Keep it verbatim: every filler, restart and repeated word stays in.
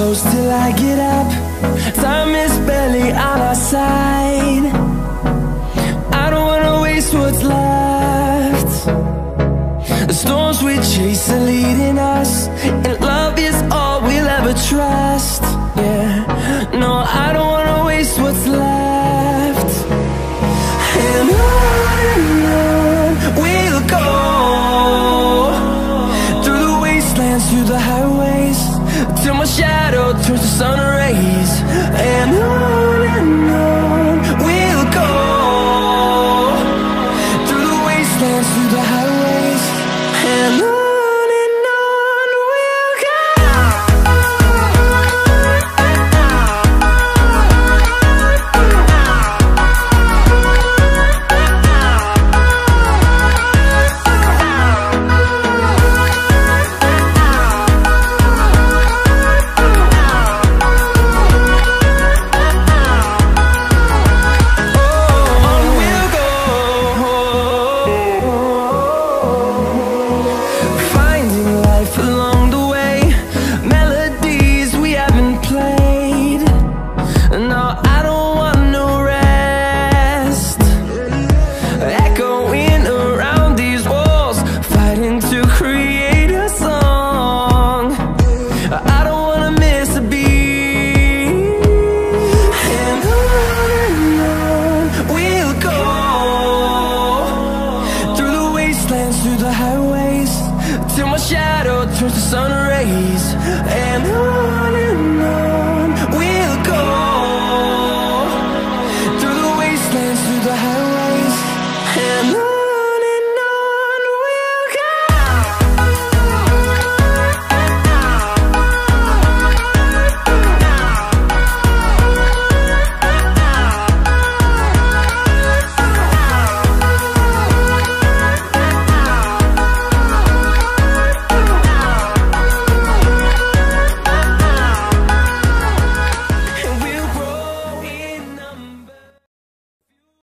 close till I get up. Time is barely on our side. I don't wanna waste what's left. The storms we chase are leading us, and love is all we'll ever trust.